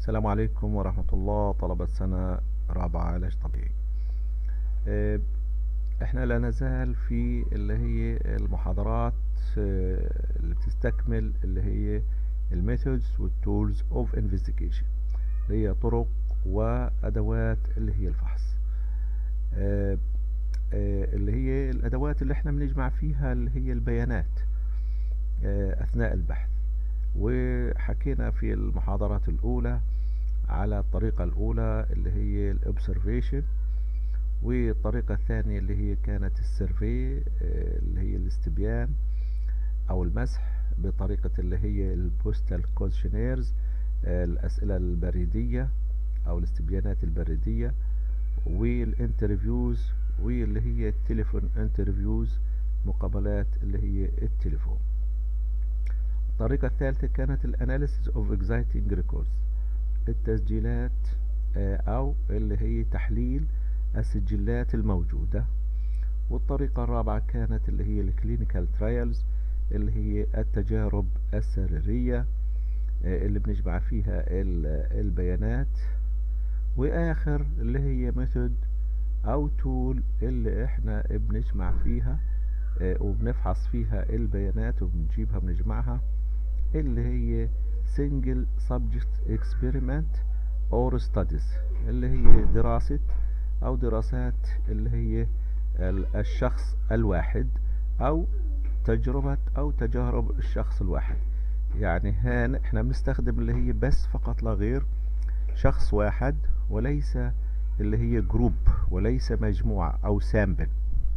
السلام عليكم ورحمة الله، طلبة سنة رابعة علاج طبيعي. آه، احنا لا نزال في اللي هي المحاضرات اللي بتستكمل اللي هي الميثودز والتولز اوف انفستيجيشن، اللي هي طرق وادوات اللي هي الفحص. آه، اللي هي الادوات اللي احنا بنجمع فيها اللي هي البيانات اثناء البحث. وحكينا في المحاضرات الاولى على الطريقة الأولى اللي هي الأوبسرفيشن، والطريقة الثانية اللي هي كانت السيرفي اللي هي الاستبيان أو المسح بطريقة اللي هي البوستال كويشنيرز، الأسئلة البريدية أو الاستبيانات البريدية، والانترفيوز واللي هي التليفون انترفيوز، مقابلات اللي هي التليفون. الطريقة الثالثة كانت الاناليسيس اوف اكزايتنج ريكوردز، التسجيلات او اللي هي تحليل السجلات الموجودة. والطريقة الرابعة كانت اللي هي الكلينيكال ترايلز، اللي هي التجارب السريرية اللي بنجمع فيها البيانات. واخر اللي هي ميثود او تول اللي احنا بنجمع فيها وبنفحص فيها البيانات وبنجيبها بنجمعها، اللي هي single subject experiment or studies، اللي هي دراسة أو دراسات اللي هي الشخص الواحد أو تجربة أو تجارب الشخص الواحد. يعني هنا احنا بنستخدم اللي هي بس فقط لا غير شخص واحد، وليس اللي هي جروب، وليس مجموعة أو سامبل.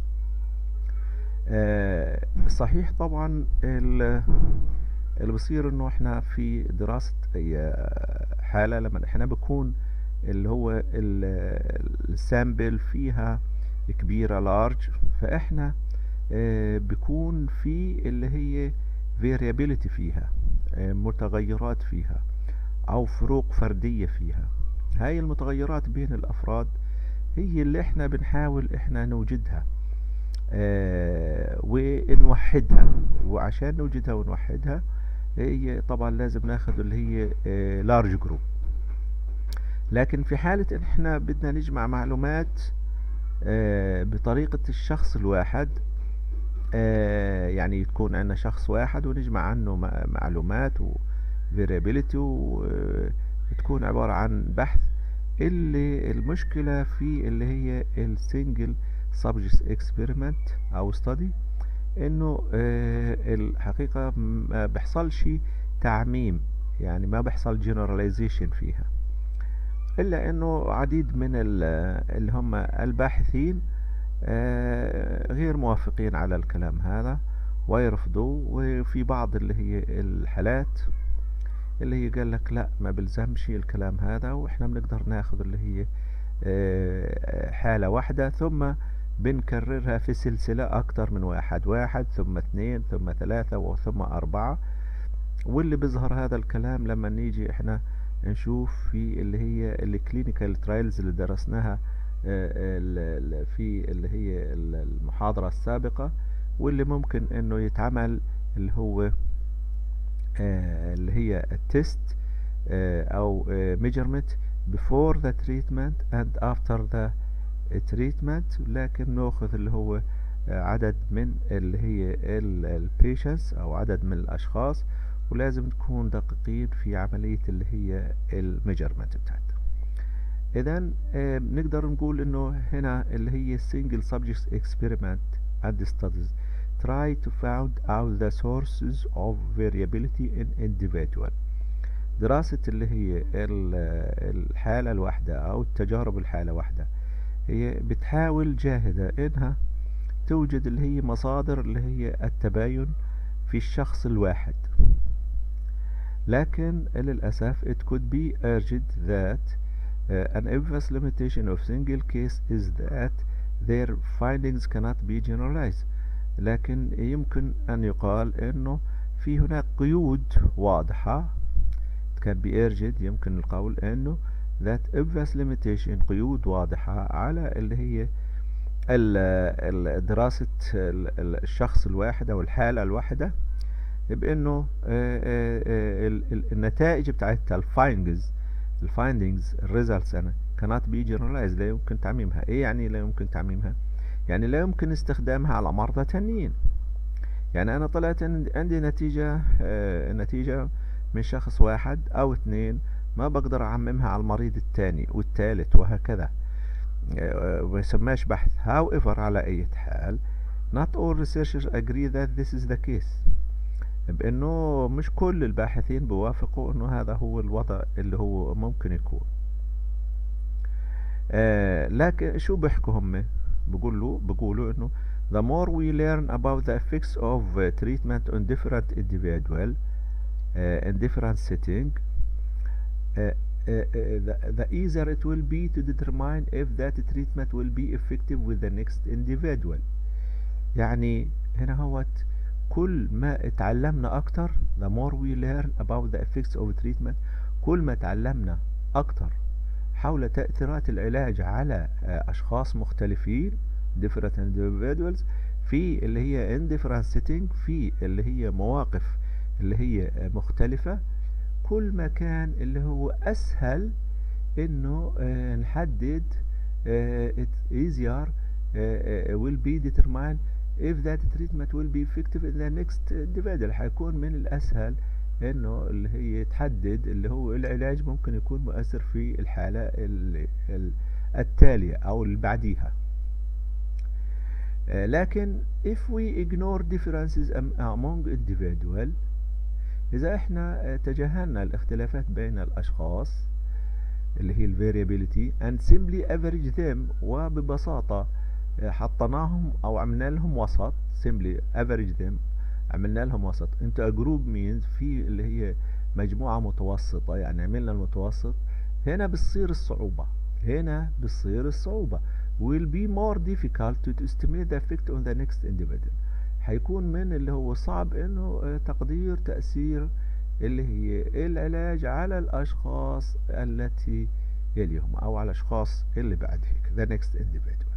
صحيح طبعا اللي بصير انه احنا في دراسة اي حالة لما احنا بكون اللي هو السامبل فيها كبيرة لارج، فاحنا بيكون في اللي هي variability فيها، متغيرات فيها او فروق فردية فيها. هاي المتغيرات بين الافراد هي اللي احنا بنحاول احنا نوجدها ونوحدها. وعشان نوجدها ونوحدها هي طبعا لازم ناخد اللي هي لارج جروب. لكن في حالة ان احنا بدنا نجمع معلومات بطريقة الشخص الواحد، يعني تكون عندنا شخص واحد ونجمع عنه معلومات و variability، وتكون عبارة عن بحث. اللي المشكلة في اللي هي السنجل subject experiment او study، انه الحقيقة ما بيحصلش تعميم، يعني ما بيحصل generalization فيها، الا انه عديد من اللي هم الباحثين غير موافقين على الكلام هذا ويرفضوه. وفي بعض اللي هي الحالات اللي هي قال لك لا، ما بلزمش الكلام هذا، واحنا بنقدر ناخذ اللي هي حالة واحدة ثم بنكررها في سلسلة أكتر من واحد ثم اثنين ثم ثلاثة وثم أربعة. واللي بيظهر هذا الكلام لما نيجي احنا نشوف في اللي هي الكلينيكال ترايلز اللي درسناها في اللي هي المحاضرة السابقة، واللي ممكن انه يتعمل اللي هو اللي هي التست او measurement before the treatment and after the treatment. لكن ناخذ اللي هو عدد من اللي هي البيشنتس او عدد من الاشخاص، ولازم نكون دقيقين في عملية اللي هي الميجرمنت بتاعتها. اذا نقدر نقول انه هنا اللي هي single subject experiment and studies try to find out the sources of variability in individual. دراسة اللي هي الحالة الواحدة او التجارب الحالة واحدة، هي بتحاول جاهدة انها توجد اللي هي مصادر اللي هي التباين في الشخص الواحد. لكن للأسف it could be urged that an obvious limitation of single case is that their findings cannot be generalized. لكن يمكن أن يقال أنه في هناك قيود واضحة can be urged، يمكن القول أنه that obvious limitation، قيود واضحة على اللي هي دراسة الشخص الواحد أو الحالة الواحدة، بأنه النتائج بتاعتها الفايندز الفايندينجز الريزلتس أنا cannot be generalized، لا يمكن تعميمها. ايه يعني لا يمكن تعميمها؟ يعني لا يمكن استخدامها على مرضى تانيين. يعني انا طلعت عندي نتيجة من شخص واحد او اتنين، ما بقدر اعممها على المريض التاني والتالت وهكذا. ما يسماش بحث. however على اي حال not all researchers agree that this is the case، بانه مش كل الباحثين بيوافقوا انه هذا هو الوضع اللي هو ممكن يكون. لكن شو بيحكوا هم؟ بيقولوا انه the more we learn about the effects of treatment on different individual in different setting, the easier it will be to determine if that treatment will be effective with the next individual. يعني هنا هوت كل ما اتعلمنا اكتر the more we learn about the effects of treatment، كل ما اتعلمنا اكتر حول تأثيرات العلاج على اشخاص مختلفين different individuals في اللي هي in different setting، في اللي هي مواقف اللي هي مختلفة، كل ما كان اللي هو اسهل انه نحدد it's easier will be determined if that treatment will be effective in the next individual. حيكون من الاسهل انه اللي هي تحدد اللي هو العلاج ممكن يكون مؤثر في الحالة التالية او اللي بعديها. لكن if we ignore differences among individual، اذا احنا تجاهلنا الاختلافات بين الاشخاص اللي هي variability and simply average them، وببساطة حطناهم او عملنا لهم وسط simply average them، عملنا لهم وسط into a group means في اللي هي مجموعة متوسطة، يعني عملنا المتوسط. هنا بتصير الصعوبة will be more difficult to estimate the effect on the next individual. حيكون من اللي هو صعب انه تقدير تأثير اللي هي العلاج على الاشخاص التي يليهم او على الاشخاص اللي بعد هيك the next individual.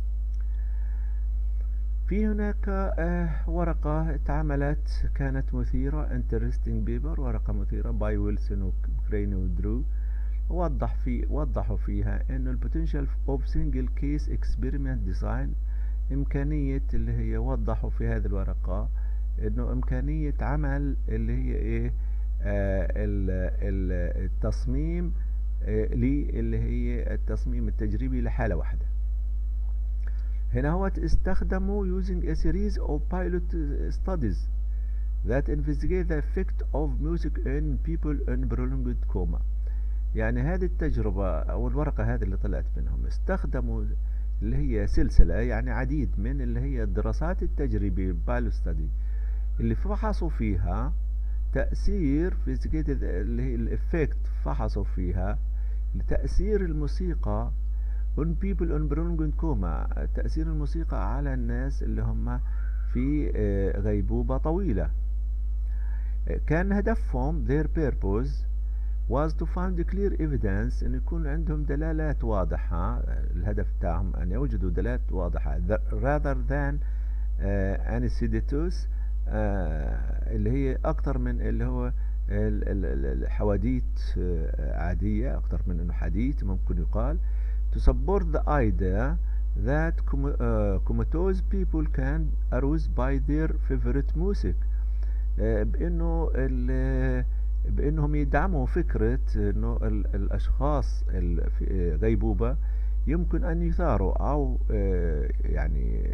في هناك ورقة اتعملت كانت مثيرة interesting paper، ورقة مثيرة باي ويلسون وكريني ودرو، وضحوا فيها انه البوتنشال اوف سنجل كيس اكسبيرمنت ديزاين، امكانية اللي هي وضحوا في هذه الورقة انه امكانية عمل اللي هي ايه التصميم اللي هي التصميم التجريبي لحالة واحدة. هنا هو استخدموا using a series of pilot studies that investigate the effect of music in people in prolonged coma. يعني هذه التجربة أو الورقة هذه اللي طلعت منهم استخدموا اللي هي سلسلة، يعني عديد من اللي هي الدراسات التجريبية pilot study اللي فحصوا فيها تأثير اللي هي الإفكت، فحصوا فيها لتأثير الموسيقى on people on prolonged coma، تأثير الموسيقى على الناس اللي هم في غيبوبة طويلة. كان هدفهم their purpose was to find clear evidence، ان يكون عندهم دلالات واضحة، الهدف بتاعهم ان يوجدوا دلالات واضحة rather than anecdotes، اللي هي اكتر من اللي هو الحواديت عادية، اكتر من انه حديث ممكن يقال to support the idea that comatose people can arouse by their favorite music، بانهم يدعموا فكرة انه الاشخاص في غيبوبة يمكن ان يثاروا او يعني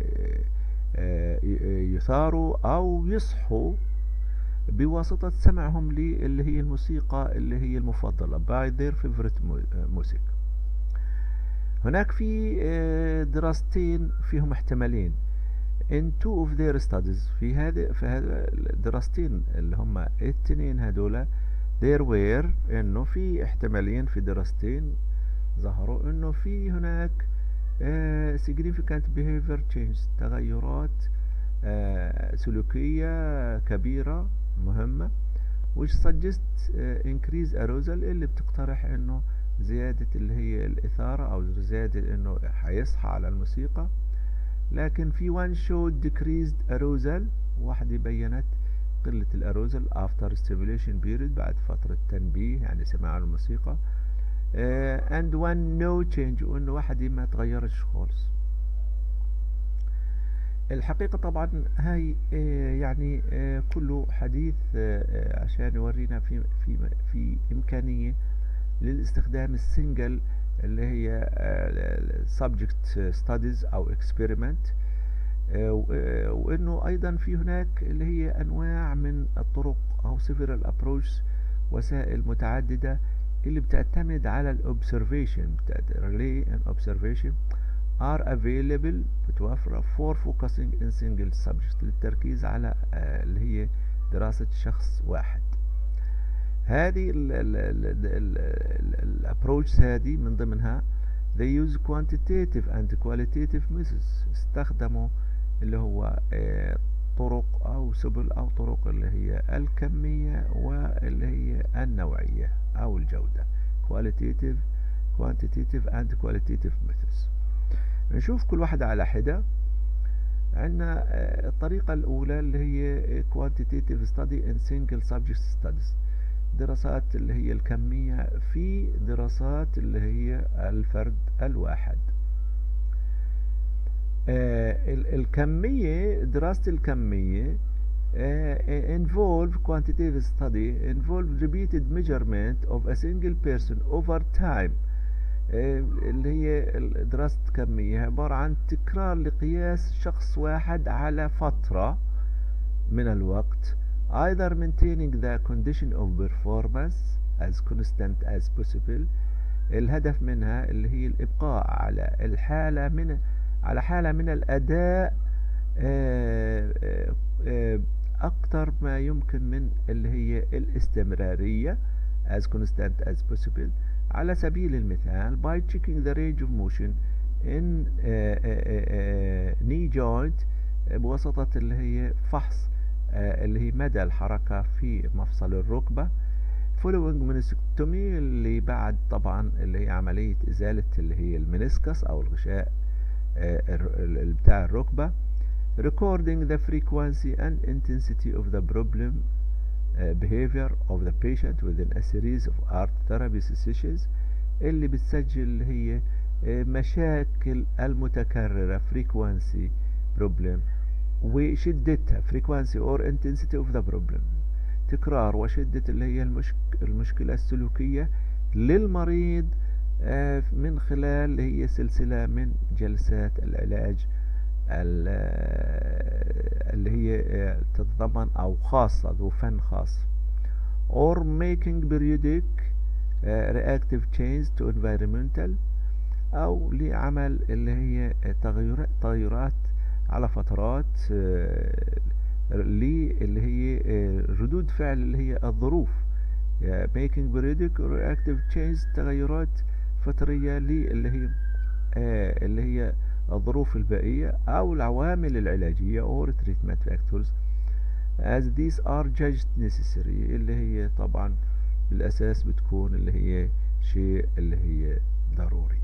يثاروا او يصحوا بواسطة سمعهم اللي هي الموسيقى اللي هي المفضلة by their favorite music. هناك في دراستين فيهم احتمالين in two of their studies، في هذه الدراستين اللي هم التنين هذولا there were انه في احتمالين في دراستين ظهروا انه في هناك significant behavior change، تغيرات سلوكية كبيرة مهمة which suggest increase arousal، اللي بتقترح انه زيادة اللي هي الإثارة أو زيادة إنه حيصحى على الموسيقى. لكن في one showed decreased arousal، واحدة بيّنت قلة الأروزل after stimulation period، بعد فترة تنبيه يعني سماع الموسيقى. and one no change، وانه واحد ما تغيرش خالص. الحقيقة طبعا هاي يعني كله حديث عشان يورينا في إمكانية للاستخدام السنجل اللي هي subject studies أو experiment، وإنه أيضا في هناك اللي هي أنواع من الطرق أو several approaches، وسائل متعددة اللي بتعتمد على الobservation، relay and observation are available، بتوفر for focusing in single subject، للتركيز على اللي هي دراسة شخص واحد. هذه الابروتش هذه من ضمنها they use quantitative and qualitative methods، استخدموا اللي هو طرق او سبل او طرق اللي هي الكمية واللي هي النوعية او الجودة، quantitative and qualitative methods. نشوف كل واحدة على حدة. عندنا الطريقة الأولى اللي هي quantitative study and single subject studies، دراسات اللي هي الكمية في دراسات اللي هي الفرد الواحد. الكمية، دراسة الكمية involve quantitative study involve repeated measurement of a single person over time، اللي هي دراسة كمية عبارة عن تكرار لقياس شخص واحد على فترة من الوقت، either maintaining the condition of performance as constant as possible، الهدف منها اللي هي الإبقاء على حالة من الأداء أكثر ما يمكن من اللي هي الاستمرارية as constant as possible. على سبيل المثال by checking the range of motion in knee joint، بواسطة اللي هي فحص اللي هي مدى الحركة في مفصل الركبة، following meniscectomy اللي بعد طبعا اللي هي عملية إزالة اللي هي المنسكس أو الغشاء بتاع الركبة، recording the frequency and intensity of the problem behavior of the patient within a series of art therapy sessions، اللي بتسجل اللي هي مشاكل المتكررة frequency problem وشدتها frequency or intensity of the problem، تكرار وشدة اللي هي المشكلة السلوكية للمريض من خلال اللي هي سلسلة من جلسات العلاج اللي هي تتضمن أو خاصة ذو فن خاص، or making periodic reactive change to environmental، أو لعمل اللي هي تغيرات على فترات اللي هي ردود فعل اللي هي الظروف، making periodic reactive change، تغيرات فترية اللي هي الظروف البيئية أو العوامل العلاجية or treatment factors as these are judged necessary، اللي هي طبعا بالأساس بتكون اللي هي شيء اللي هي ضروري.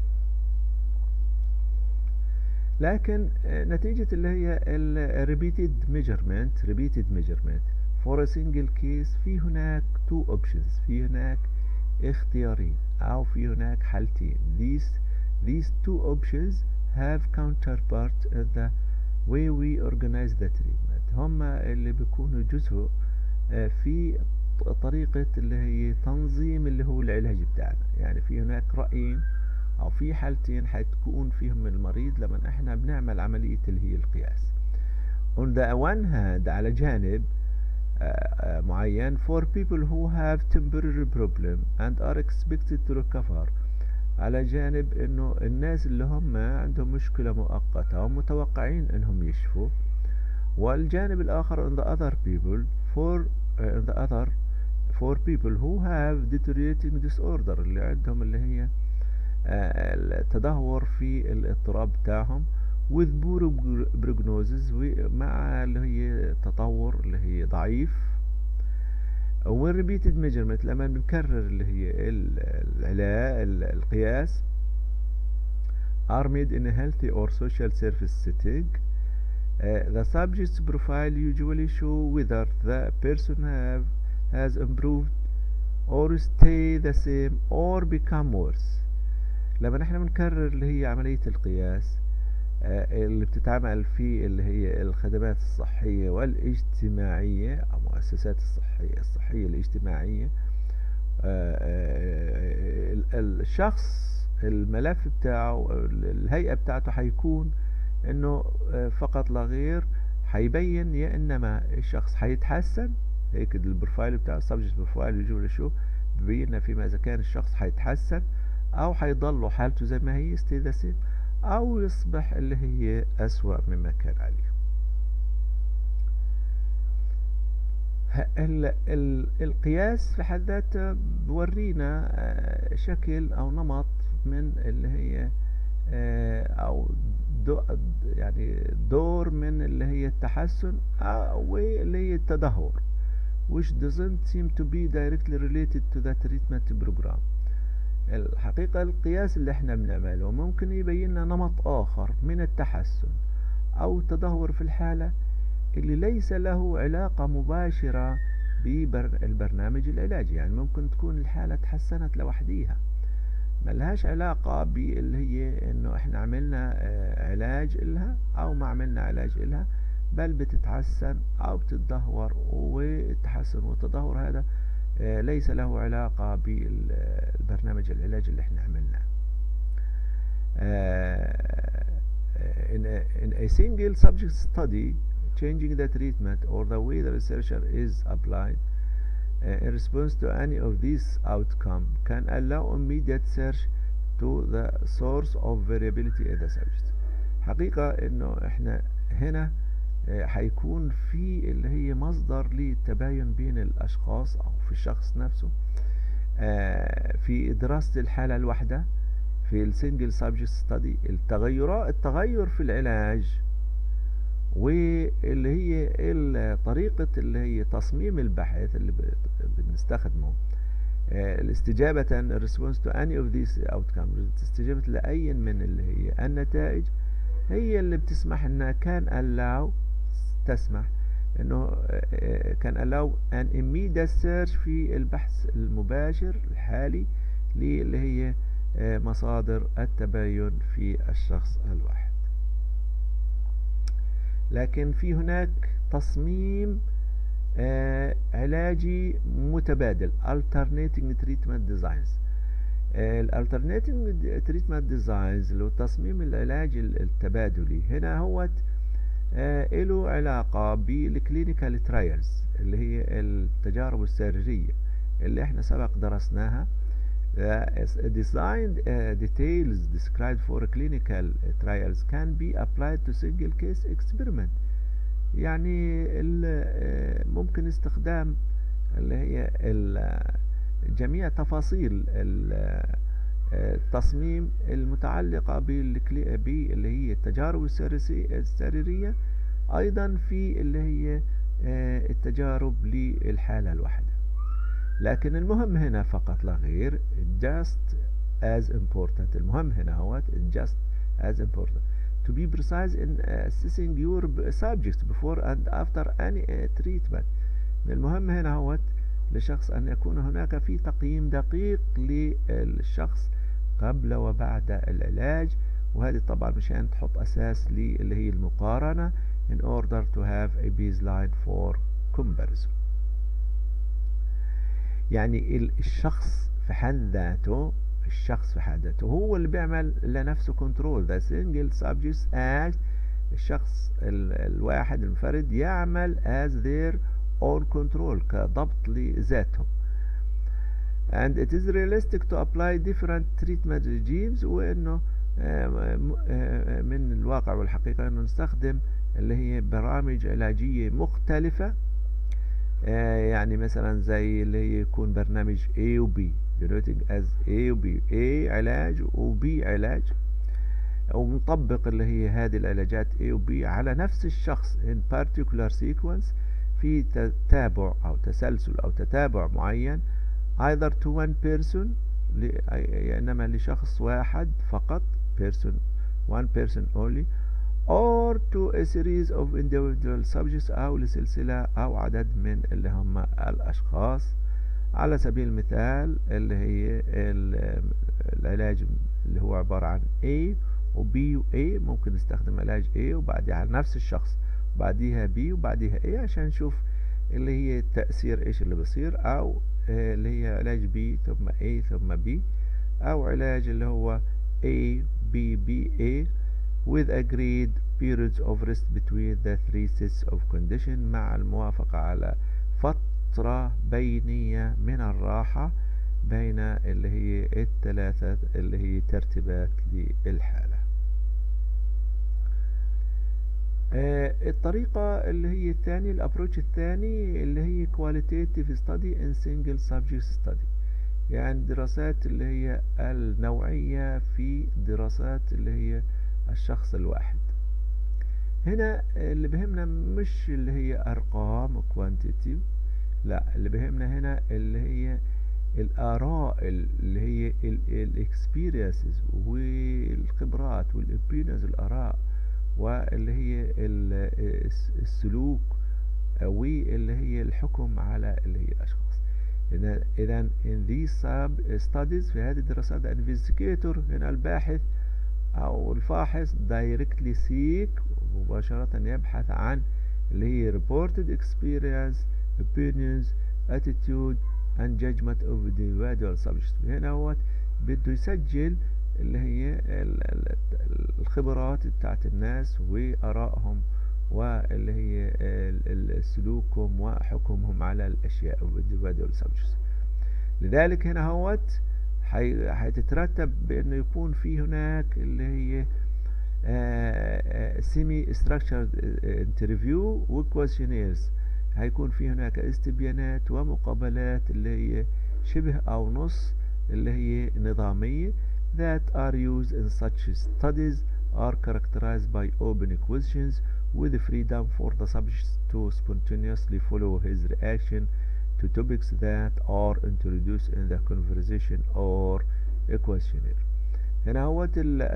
لكن نتيجة اللي هي repeated measurement for a single case، في هناك two options، في هناك اختيارين أو في هناك حالتين. These two options have counterpart in the way we organize the treatment، هما اللي بيكونوا جزء في طريقة اللي هي تنظيم اللي هو العلاج بتاعنا. يعني في هناك رأيين أو في حالتين حتكون فيهم المريض لما احنا بنعمل عملية اللي هي القياس. on the one hand، على جانب معين for people who have temporary problem and are expected to recover، على جانب انه الناس اللي هم عندهم مشكلة مؤقتة ومتوقعين انهم يشفوا، والجانب الاخر on the other people for people who have deteriorating disorder، اللي عندهم اللي هي التدهور في الاضطراب بتاعهم with poor prognosis، مع اللي هي تطور اللي هي ضعيف. والrepeated measurement لما بنكرر اللي هي القياس are made in a healthy or social service setting. The subject's profile usually show whether the person has improved or stay the same or become worse. لما نحن بنكرر اللي هي عملية القياس اللي بتتعمل في اللي هي الخدمات الصحية والاجتماعية أو مؤسسات الصحية الاجتماعية، الشخص الملف بتاعه الهيئة بتاعته حيكون انه فقط لا غير حيبين يا انما الشخص حيتحسن، هيك البروفايل بتاع السبجكت بروفايل يجي ولا شو ببين فيما اذا كان الشخص حيتحسن او حيضل حالته زي ما هي stay the same او يصبح اللي هي اسوأ مما كان عليه. القياس في حد ذاته بورينا شكل او نمط من اللي هي او يعني دور من اللي هي التحسن او اللي هي التدهور which doesn't seem to be directly related to the treatment program. الحقيقة القياس اللي احنا بنعمله ممكن يبين لنا نمط اخر من التحسن او التدهور في الحالة اللي ليس له علاقة مباشرة بالبرنامج العلاجي. يعني ممكن تكون الحالة تحسنت لوحديها ملهاش علاقة باللي هي انه احنا عملنا علاج إلها او ما عملنا علاج إلها، بل بتتحسن او بتتدهور، والتحسن والتدهور هذا ليس له علاقة بالبرنامج العلاجي اللي احنا عملناه. in a single subject study, changing the treatment or the way the researcher is applied in response to any of these outcomes can allow immediate search to the source of variability in the subject. حقيقة انه احنا هنا حيكون في اللي هي مصدر للتباين بين الاشخاص او في الشخص نفسه في دراسة الحالة الواحدة في السنجل سبجكت ستادي. التغير في العلاج واللي هي طريقة اللي هي تصميم البحث اللي بنستخدمه الاستجابة response to any of these outcomes، استجابة لأي من اللي هي النتائج، هي اللي بتسمح انها تسمح انه كان allow an immediate search في البحث المباشر الحالي اللي هي مصادر التباين في الشخص الواحد. لكن في هناك تصميم علاجي متبادل alternating treatment designs. alternating treatment designs اللي هو تصميم العلاج التبادلي هنا هو له علاقة بالكلينيكال ترايلز اللي هي التجارب السريرية اللي احنا سبق درسناها. Designed details described for clinical trials can be applied to single case experiment. يعني ممكن استخدام اللي هي جميع تفاصيل التصميم المتعلقة باللي هي التجارب السريرية أيضا في اللي هي التجارب للحالة الواحدة. لكن المهم هنا فقط لا غير just as important، المهم هنا هو just as important to be precise in assessing your subject before and after any treatment. من المهم هنا هو للشخص أن يكون هناك في تقييم دقيق للشخص قبل وبعد العلاج، وهذه طبعا مشان تحط أساس اللي هي المقارنة in order to have a baseline for comparison. يعني الشخص في حد ذاته هو اللي بيعمل لنفسه كنترول. the single subject act، الشخص الواحد المنفرد يعمل as their own control كضبط لذاتهم. and it is realistic to apply different treatment regimes، وانه من الواقع والحقيقة انه نستخدم اللي هي برامج علاجية مختلفة. يعني مثلا زي اللي هي يكون برنامج A و B denoting as A و B، A علاج و B علاج، او نطبق اللي هي هذه العلاجات A و B على نفس الشخص in particular sequence في تتابع او تسلسل او تتابع معين either to one person انما لشخص واحد فقط one person only or to a series of individual subjects أو لسلسلة أو عدد من اللي هم الأشخاص على سبيل المثال اللي هي العلاج اللي هو عبارة عن A و B و A، ممكن نستخدم علاج A وبعدها على نفس الشخص وبعديها B وبعديها A عشان نشوف اللي هي التأثير ايش اللي بيصير، او اللي هي علاج B ثم A ثم B، او علاج اللي هو A B B A with agreed periods of rest between the three sets of condition، مع الموافقة على فترة بينية من الراحة بين اللي هي الثلاثة اللي هي ترتيبات للحالة. الطريقة اللي هي الثانية، الابروتش الثاني اللي هي qualitative study in single subject study، يعني دراسات اللي هي النوعية في دراسات اللي هي الشخص الواحد. هنا اللي بهمنا مش اللي هي أرقام quantitative، لا، اللي بهمنا هنا اللي هي الآراء اللي هي الاكسبيرينسز والخبرات والopinions، الآراء واللي هي السلوك واللي هي الحكم على اللي هي الأشخاص. إذا in these studies، في هذه الدراسات investigator هنا الباحث أو الفاحص directly seek، مباشرة يبحث عن اللي هي reported experience opinions attitude and judgment of individual subjects. هنا هو بده يسجل اللي هي الخبرات بتاعت الناس وآرائهم واللي هي سلوكهم وحكمهم على الأشياء of individual subjects. لذلك هنا هو هيتترتب بأنه يكون في هناك اللي هي semi structured interview و questionnaires، هيكون في هناك استبيانات ومقابلات اللي هي شبه أو نص اللي هي نظامية that are used in such studies are characterized by open questions with freedom for the subject to spontaneously follow his reaction to topics that are introduced in the conversation or a questionnaire. هنا هو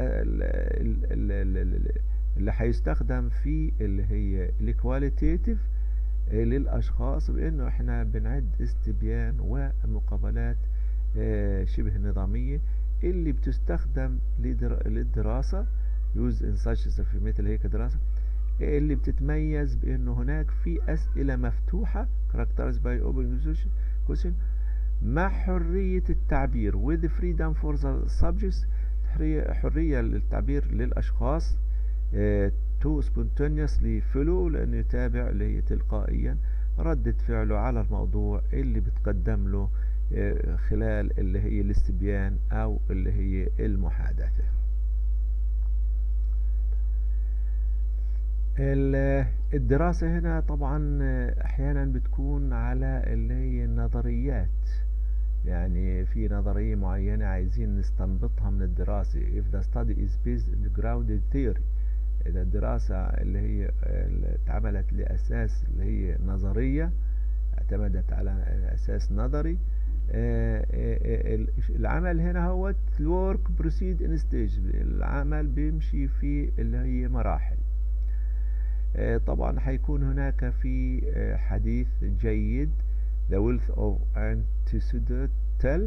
اللي هيستخدم في اللي هي الكواليتيتيف للأشخاص، بأنه احنا بنعد استبيان ومقابلات شبه نظامية اللي بتستخدم للدراسة use in such في مثل هيك دراسة، اللي بتتميز بأنه هناك في أسئلة مفتوحة characterized by open question مع حرية التعبير with freedom for the subjects، حرية للتعبير للأشخاص to spontaneously follow، لأنه يتابع اللي هي تلقائيا ردة فعله على الموضوع اللي بتقدم له خلال اللي هي الاستبيان أو اللي هي المحادثة. الدراسة هنا طبعا أحيانا بتكون على اللي هي النظريات، يعني في نظرية معينة عايزين نستنبطها من الدراسة. if the study is based on grounded theory، إذا الدراسة اللي هي اتعملت لأساس اللي هي نظرية، اعتمدت على أساس نظري، العمل هنا هو الwork proceed in stage، العمل بيمشي في اللي هي مراحل. طبعا هيكون هناك في حديث جيد the wealth of antecedent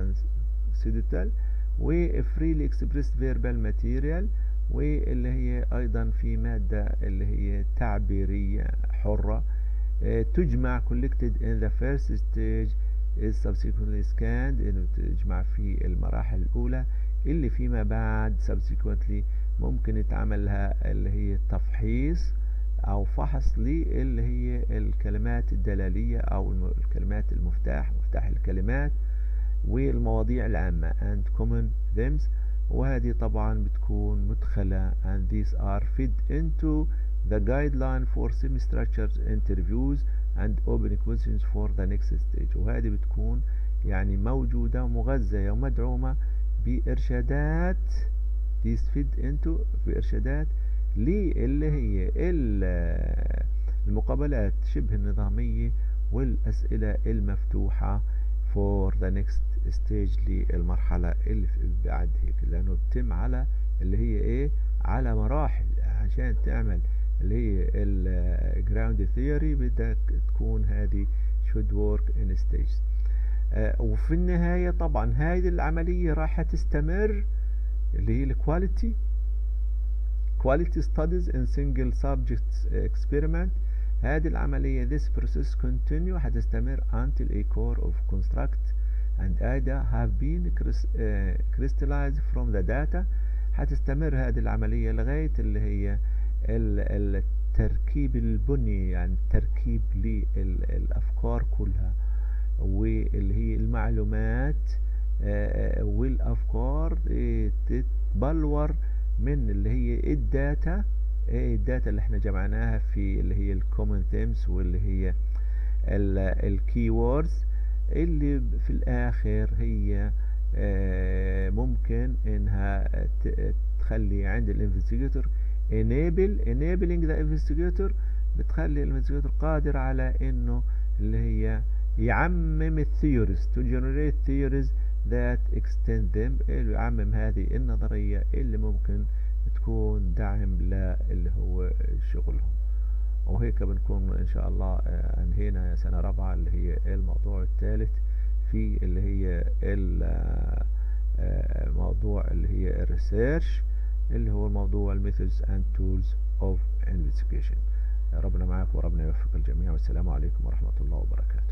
و freely expressed verbal material، واللي هي أيضا في مادة اللي هي تعبيرية حرة تجمع collected in the first stage is subsequently scanned، إنه تجمع في المراحل الأولى اللي فيما بعد subsequently ممكن يتعمل لها اللي هي تفحيص أو فحص اللي هي الكلمات الدلالية أو الكلمات مفتاح الكلمات والمواضيع العامة and common themes، وهذه طبعا بتكون مدخلة and these are fed into the guideline for semi-structured interviews and open questions for the next stage، وهذه بتكون يعني موجودة ومغذية ومدعومة بإرشادات these fed into بإرشادات اللي هي المقابلات شبه النظامية والأسئلة المفتوحة for the next stage للمرحلة اللي بعد هيك، لأنه بتم على اللي هي ايه على مراحل. عشان تعمل اللي هي ground theory بدك تكون هذه should work in stages. وفي النهاية طبعا هذه العملية راح تستمر، اللي هي الكواليتي studies in single subject experiment. هذه العملية this process continue هتستمر until a core of construct and data have been crystallized from the data. هتستمر هذه العملية لغاية اللي هي التركيب البني، يعني تركيب للأفكار كلها، واللي هي المعلومات والأفكار تتبلور من اللي هي الداتا اللي احنا جمعناها في اللي هي الكومن ثيمز، واللي هي الكي ووردز، اللي في الاخر هي ممكن انها تخلي عند الانفستيجيتور enabling the investigator، بتخلي الانفستيجيتور قادر على انه اللي هي يعمم الثيوريز to generate theories that extend them، اللي يعمم هذه النظرية اللي ممكن تكون دعم للي هو شغلهم. وهيك بنكون ان شاء الله انهينا سنة رابعة اللي هي الموضوع الثالث في اللي هي الموضوع اللي هي الريسيرش، اللي هو الموضوع الميثودز اند تولز اوف انفستيجيشن. ربنا معاك وربنا يوفق الجميع، والسلام عليكم ورحمة الله وبركاته.